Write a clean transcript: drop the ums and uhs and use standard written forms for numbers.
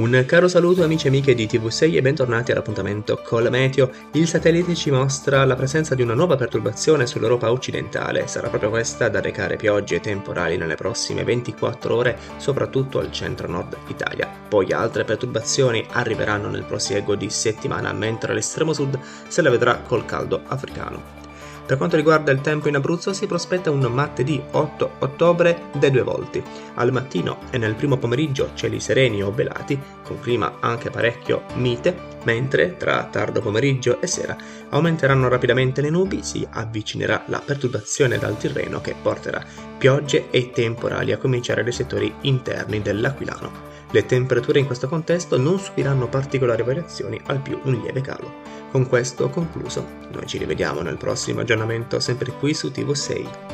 Un caro saluto amici e amiche di TV6 e bentornati all'appuntamento Col Meteo. Il satellite ci mostra la presenza di una nuova perturbazione sull'Europa occidentale. Sarà proprio questa da recare piogge e temporali nelle prossime 24 ore, soprattutto al centro-nord Italia. Poi altre perturbazioni arriveranno nel prosieguo di settimana, mentre l'estremo sud se la vedrà col caldo africano. Per quanto riguarda il tempo in Abruzzo si prospetta un martedì 8 ottobre dei due volti. Al mattino e nel primo pomeriggio cieli sereni o velati, con clima anche parecchio mite, mentre tra tardo pomeriggio e sera aumenteranno rapidamente le nubi, si avvicinerà la perturbazione dal Tirreno che porterà piogge e temporali a cominciare dai settori interni dell'Aquilano. Le temperature in questo contesto non subiranno particolari variazioni, al più un lieve calo. Con questo ho concluso, noi ci rivediamo nel prossimo aggiornamento sempre qui su TV6.